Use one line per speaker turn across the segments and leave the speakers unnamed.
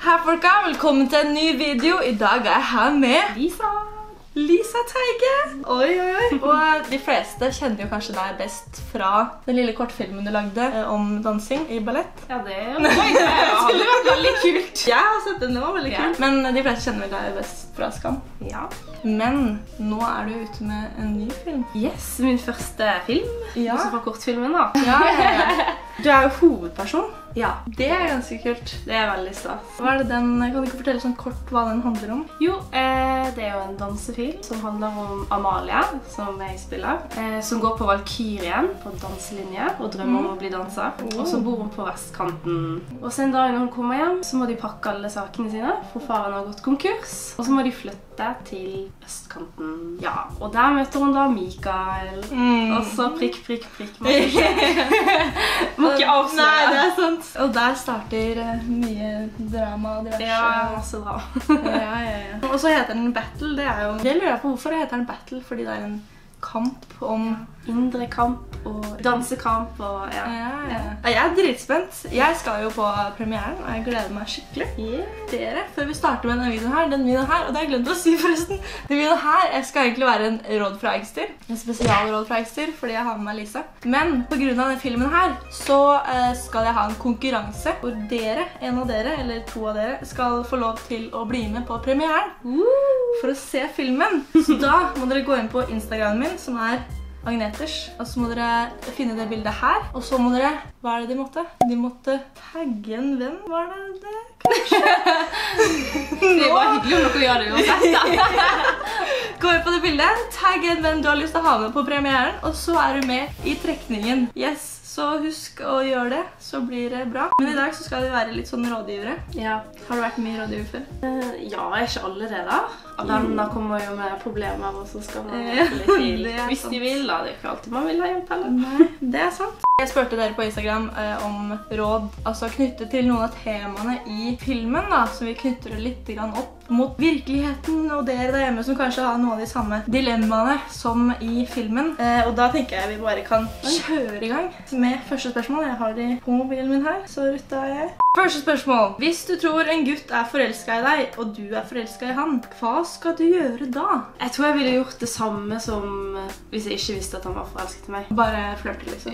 Hei folka, velkommen til en ny video. I dag er jeg her med Lisa Teige. Oi. Og de fleste kjenner jo kanskje deg best fra den lille kortfilmen du lagde om dansing i ballett.
Ja, det hadde vært veldig kult.
Jeg har sett den, det var veldig kult. Men de fleste kjenner deg best fra Skam.
Ja.
Men nå er du ute med en ny film.
Yes, min første film.
Ja.
Også fra kortfilmen da.
Ja. Du er jo hovedperson.
Ja.
Det er ganske kult.
Det er veldig stas.
Hva er det den, kan du ikke fortelle sånn kort hva den handler om?
Jo, det er jo en dansefilm som handler om Amalie, som jeg spiller, som går på Valkyrien på danselinje og drømmer om å bli danser. Og så bor hun på vestkanten. Og så en dag når hun kommer hjem, så må de pakke alle sakene sine, for faren har gått konkurs. Og så må de flytte til østkanten. Ja, og der møter hun da Mikael. Og så prikk. Må ikke avsløre.
Nei, det er sant. Og der starter mye drama og diverse.
Ja, masse drama.
Ja. Og så heter den Battle. Det lurer jeg på hvorfor det heter den Battle, fordi det er en kamp om
indre kamp og dansekamp og
ja. Jeg er dritspent. Jeg skal jo på premieren, og jeg gleder meg skikkelig. Dere, før vi starter med denne videoen her, og det har jeg glemt å si forresten, denne videoen her skal egentlig være en råd fra Eggster, en spesialråd fra Eggster, fordi jeg har med meg Lisa. Men på grunn av denne filmen her, så skal jeg ha en konkurranse, hvor dere, en av dere, eller to av dere, skal få lov til å bli med på premieren for å se filmen. Så da må dere gå inn på Instagramen min, som er Agneters, og så må dere finne det bildet her, og så må dere, hva er det de måtte? De måtte tagge en venn, var det kanskje?
Det var hyggelig om dere gjør det uansett.
Gå inn på det bildet, tagge en venn du har lyst til å ha med på premieren, og så er du med i trekningen. Yes, så husk å gjøre det, så blir det bra. Men i dag så skal vi være litt sånn rådgivere.
Ja.
Har du vært mye rådgiver før?
Ja, er ikke alle det da? Da kommer jo med problemer, og så skal man hjelpe litt til. Hvis de vil da, det er ikke alltid man vil ha hjelp heller.
Nei, det er sant. Jeg spurte dere på Instagram om råd, altså knyttet til noen av temaene i filmen da, så vi knytter det litt opp mot virkeligheten og dere der hjemme som kanskje har noen av de samme dilemmaene som i filmen. Og da tenker jeg vi bare kan kjøre i gang med første spørsmål. Jeg har det på mobilen min her, så rutta er jeg. Første spørsmål. Hvis du tror en gutt er forelsket i deg, og du er forelsket i han, hva skal du gjøre da?
Jeg tror jeg ville gjort det samme som hvis jeg ikke visste at han var forelsket i meg.
Bare flørte liksom?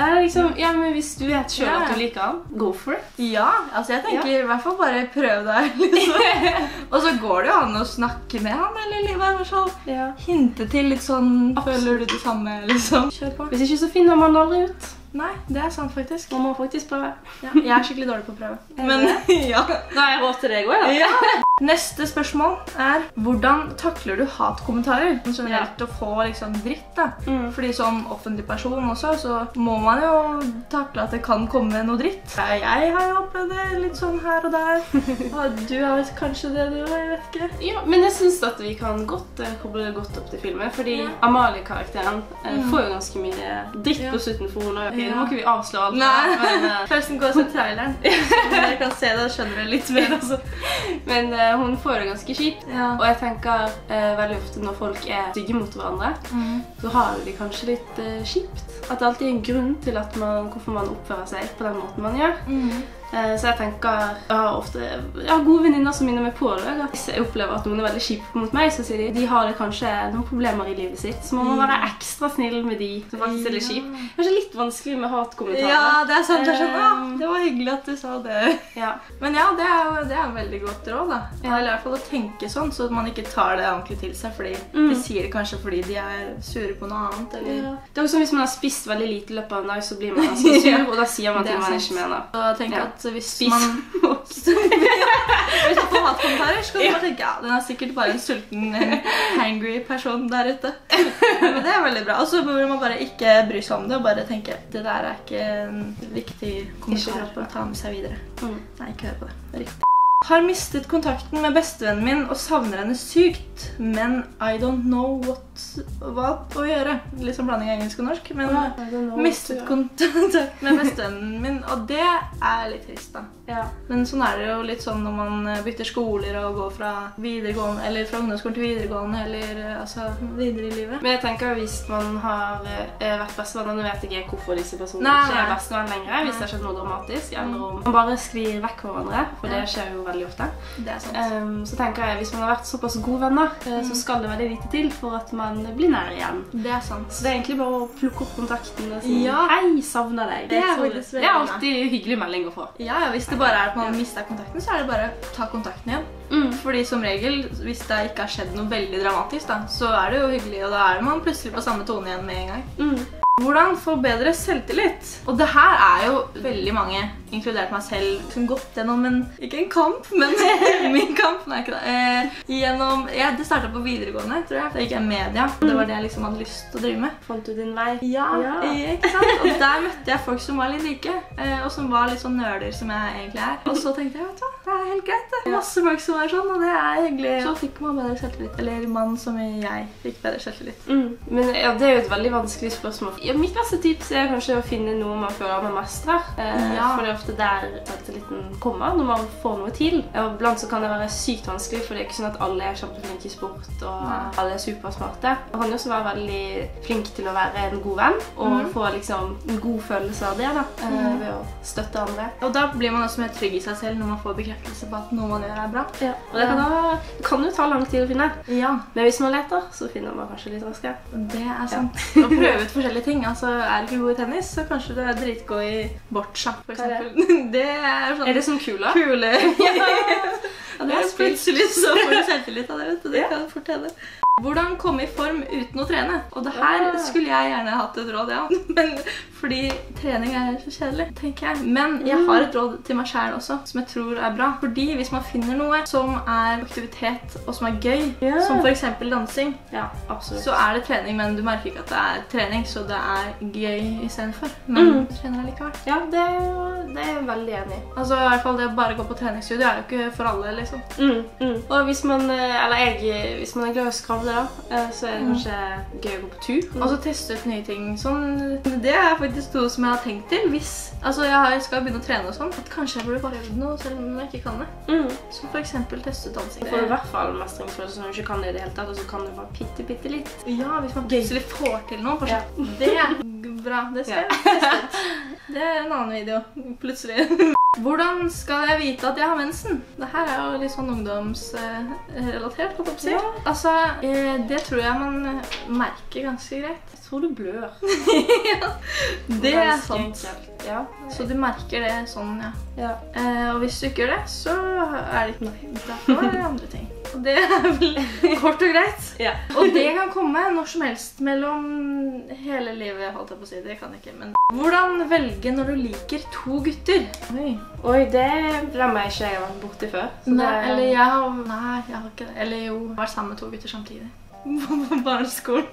Ja, men hvis du vet selv at du liker han, go for it.
Ja, altså jeg tenker i hvert fall bare prøv deg liksom. Og så går det jo an å snakke med han, eller i hvert fall hinte til litt sånn, føler du det samme liksom? Kjør på.
Hvis ikke så finner man aldri ut.
Nei, det er sant faktisk.
Man må faktisk prøve.
Ja, jeg er skikkelig dårlig på å prøve. Men ja.
Da har jeg råd til deg også,
ja. Neste spørsmål er, hvordan takler du hatkommentarer? Generelt å få liksom dritt da. Fordi som offentlig person også, så må man jo takle at det kan komme noe dritt. Jeg har jo opplevd det litt sånn her og der. Og du har kanskje det du, jeg vet ikke.
Ja, men jeg synes at vi kan koble det godt opp til filmen, fordi Amalie-karakteren får jo ganske mye dritt på slutten for hun. Nå må ikke vi avslå alt.
Nei, først gå og se traileren. Dere kan se det og skjønner det litt mer altså.
Men hun får det ganske kjipt, og jeg tenker veldig ofte når folk er stygge mot hverandre, så har de kanskje litt kjipt. At det alltid er en grunn til at hvorfor man oppfører seg på den måten man gjør. Så jeg tenker, jeg har gode venninner som minner meg på det. Hvis jeg opplever at noen er veldig kjipe mot meg, så sier de har det kanskje noen problemer i livet sitt, så man må være ekstra snill med de som faktisk er litt kjipe. Kanskje litt vanskelig med hatkommentarer.
Ja, det er sant. Det var hyggelig at du sa det. Men ja, det er en veldig godt råd da. Eller i hvert fall å tenke sånn, så at man ikke tar det ordentlig til seg, fordi de sier det kanskje fordi de er sure på noe annet. Eller... Det
er også hvis man har spist veldig lite i løpet av en dag, så blir man ganske sur, og da sier man ting man ikke mener.
Så jeg tenker at hvis man får hatkommentarer, så kan man tenke, ja, den er sikkert bare en sulten, hangry person der ute. Men det er veldig bra. Og så bør man bare ikke bry seg om det, og bare tenke, det der er ikke en viktig kommentar å ta med seg videre. Nei, ikke hør på det. Det er riktig. Har mistet kontakten med bestevennen min og savner henne sykt, men I don't know hva å gjøre. Litt sånn blanding av engelsk og norsk, men mistet kontakt med bestevennen min, og det er litt trist da. Men sånn det jo litt sånn når man bytter skoler og går fra videregående, eller fra ungdomsskolen til videregående, eller altså videre i livet.
Men jeg tenker hvis man har vært bestevenn, nå vet jeg ikke hvorfor disse personene ikke bestevenn lenger, hvis det har skjedd noe dramatisk, eller om man bare sklir vekk hverandre, for det skjer jo veldig ofte.
Det sant.
Så tenker jeg, hvis man har vært såpass gode venner, så skal det veldig lite til for at man blir nær igjen.
Det sant.
Så det egentlig bare å plukke opp kontakten og si, hei, savner deg.
Det faktisk
det alltid hyggelig melding å få.
Ja, hvis det bare at man mister kontakten, så det bare å ta kontakten igjen. Fordi som regel, hvis det ikke har skjedd noe veldig dramatisk, da, så det jo hyggelig, og da man plutselig på samme tone igjen med en gang. Hvordan få bedre selvtillit? Og det her jo veldig mange, inkludert meg selv, som gått gjennom ikke en kamp, men min kamp, nei ikke det. Det startet på videregående, tror jeg. Det gikk media, og det var det jeg liksom hadde lyst til å drive med.
Fant du din vei?
Ja, ikke sant? Og der møtte jeg folk som var litt like, og som var litt sånn nerder som jeg egentlig Og så tenkte jeg, vet du hva, det helt greit. Det masse folk som sånn, og det hyggelig. Så fikk man bedre selvtillit. Eller mann som jeg fikk bedre selvtillit.
Men ja, det jo et veldig vanskelig spørsmål. Ja, mitt beste tips kanskje å finne noe man føler man mestrer. For det ofte der selvtilliten kommer, når man får noe til. Og blant så kan det være sykt vanskelig, for det ikke sånn at alle kjempeflinke i sport, og alle supersmarte. Man kan jo også være veldig flink til å være en god venn, og få liksom en god følelse av det da, ved å støtte andre.
Og da blir man også mer trygg i seg selv når man får bekreftelse på at noe man gjør bra.
Og det kan jo ta lang tid å finne. Men hvis man leter, så finner man kanskje litt raskere.
Det sant. Å prøve ut forskjellige ting. Altså, du ikke god i tennis, så kanskje du dritgod i boccia, for eksempel. Det sånn...
det sånn kula?
Kule. Det plutselig så får du selvtillit av det, vet du. Det kan fort hende. Hvordan komme i form uten å trene? Og det her skulle jeg gjerne hatt et råd, men fordi trening så kjedelig, tenker jeg. Men jeg har et råd til meg selv også, som jeg tror bra. Fordi hvis man finner noe som aktivitet, og som gøy, som for eksempel dansing, så det trening, men du merker ikke at det trening, så det gøy i stedet for. Men du trener likevel.
Ja, det jeg veldig enig i.
Altså i hvert fall det å bare gå på treningsstudio jo ikke for alle, liksom.
Og hvis man, hvis man glad i å skravle da, så det kanskje gøy å gå på tur.
Og så teste ut nye ting. Sånn, det faktisk noe som jeg har tenkt til. Hvis jeg skal begynne å trene og sånn, at kanskje jeg burde bare gjøre noe selv om jeg ikke kan det. Så for eksempel teste ut dansing.
Du får i hvert fall mestringsfølelse når du ikke kan det i det hele tatt, og så kan du bare bitte litt.
Ja, hvis man plutselig får til noe. Det bra. Det skal jeg teste ut. Det en annen video, plutselig. Hvordan skal jeg vite at jeg har mensen? Dette jo litt sånn ungdomsrelatert, på toppsida. Altså, det tror jeg man merker ganske greit.
Jeg tror du blør.
Det sant. Så du merker det sånn, og hvis du ikke gjør det, så det ikke noe. Da det andre ting. Og det vel kort og greit. Og det kan komme når som helst mellom hele livet, holdt jeg på å si. Det kan jeg ikke, men... Hvordan velge når du liker to gutter?
Oi, det må jeg ikke ha vært borti før.
Nei, jeg har ikke det. Eller jo, jeg har vært sammen med to gutter samtidig. På barneskolen.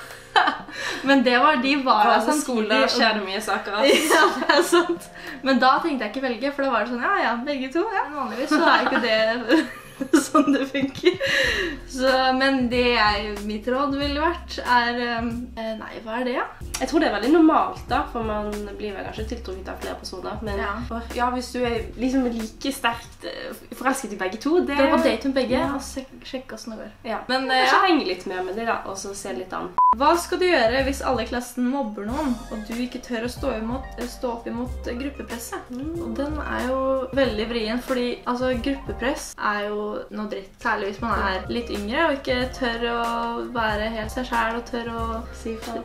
Men de var
samtidig. Da skjer det mye saker.
Ja, det sant. Men da tenkte jeg ikke velge, for da var det sånn, begge to. Vanligvis så ikke det... sånn det funker. Men det mitt råd ville vært nei, hva det?
Jeg tror det veldig normalt da, for man blir vel kanskje tiltrukket av flere personer. Men hvis du liksom like sterkt forelsket i begge to,
Dra på date med begge og sjekke hvordan det går.
Men kanskje henge litt mer med det da, og så se litt an.
Hva skal du gjøre hvis alle i klassen mobber noen, og du ikke tør å stå opp imot gruppepresset? Og den jo veldig vrien, fordi gruppepress jo noe dritt. Særlig hvis man litt yngre og ikke tør å være helt seg selv og tør å
si fra.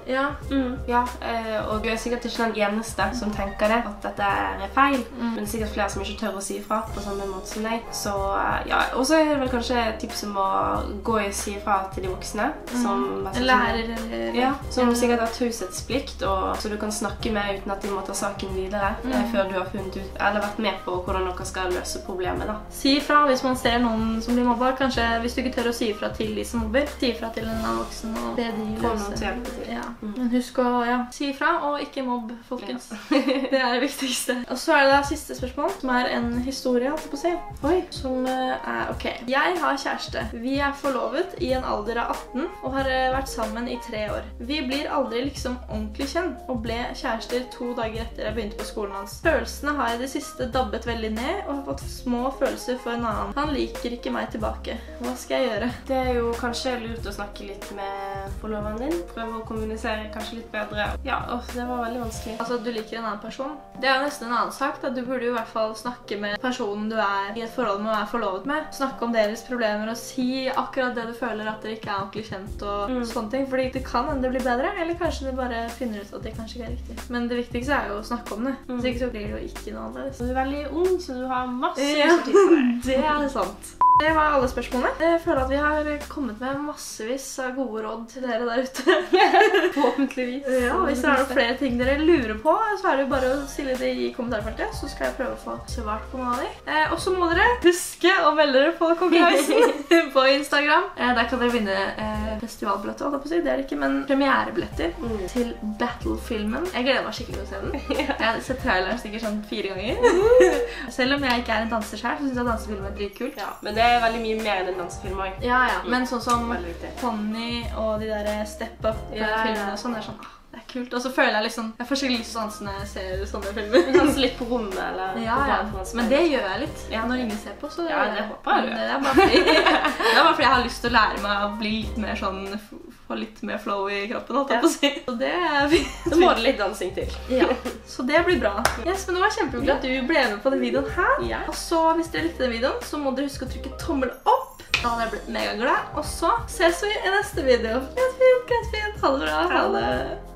Og du sikkert ikke den eneste som tenker det, at dette feil. Men sikkert flere som ikke tør å si fra på samme måte som deg. Så og så det vel kanskje tips om å gå og si fra til de voksne. Som
lærer
som sikkert har taushetsplikt, så du kan snakke med uten at de må ta saken videre før du har funnet ut, eller vært med på hvordan dere skal løse problemet da.
Si fra hvis man ser noen som blir mobbet. Kanskje hvis du ikke tør å si fra til de som mobber, si fra til en annen voksen og be de løse. Men husk å si fra og ikke mobb, folkens. Det det viktigste. Og så det da siste spørsmål, som en historie, altså på å si. Som ok. Jeg har kjæreste. Vi er forlovet i en alder av 18 og har vært sammen i 3 år. Vi blir aldri liksom ordentlig kjent og ble kjærester 2 dager etter jeg begynte på skolen hans. Følelsene har i det siste dabbet veldig ned og har fått små følelser for en annen. Han liker ikke meg tilbake. Hva skal jeg gjøre?
Det er jo kanskje lurt å snakke litt med forloveren din. Prøve å kommunisere kanskje litt bedre. Ja, det var veldig vanskelig.
Altså, du liker en annen person. Det er jo nesten en annen sak, da. Du burde jo i hvert fall snakke med personen du er i et forhold med og er forlovet med. Snakke om deres problemer og si akkurat det du føler at dere ikke er ordentlig kjent og sånne ting. Fordi det kan hende det blir bedre, eller kanskje du bare finner ut at det kanskje ikke er riktig. Men det viktigste er jo å snakke om det. Så ikke så blir det jo ikke noe annet.
Du er veldig ung, så du har masse tid på deg.
Det er sant. Det var alle spørsmålene. Jeg føler at vi har kommet med massevis av gode råd til dere der ute.
Forhåpentligvis.
Ja, hvis det er noen flere ting dere lurer på, så er det jo bare å stille det i kommentarfeltet, så skal jeg prøve å få svart på noen av de. Og så må dere huske å melde dere på konkurransen på Instagram. Der kan dere vinne festivalbilletter, holdt jeg på å si. Det er det ikke, men premierebilletter til Battle-filmen. Jeg gleder meg skikkelig til å se den. Jeg har sett traileren sikkert sånn 4 ganger. Selv om jeg ikke er en danser selv, så synes jeg dansefilm er dritkult.
Ja, men det er veldig mye mer enn en dansefilm også.
Ja, men sånn som Pony og de der Step Up-filmene og sånn, det er sånn, det er kult. Og så føler jeg liksom, jeg får skikkelig lyst til å danse når jeg ser sånne filmer.
Danse litt på rommet, eller?
Ja, men det gjør jeg litt når ingen ser på, så
ja, det håper jeg du.
Det er bare fordi jeg har lyst til å lære meg å bli litt mer sånn, få litt mer flow i kroppen, holdt jeg på å si. Så det er fint.
Så må det litt dansing til.
Ja, så det blir bra. Yes, men det var kjempehyggelig at du ble med på den videoen her.
Ja.
Og så, hvis dere likte den videoen, så må dere huske å trykke tommel opp. Da hadde jeg blitt mega glad. Og så ses vi i neste video. Greit fint. Ha det bra. Ha det.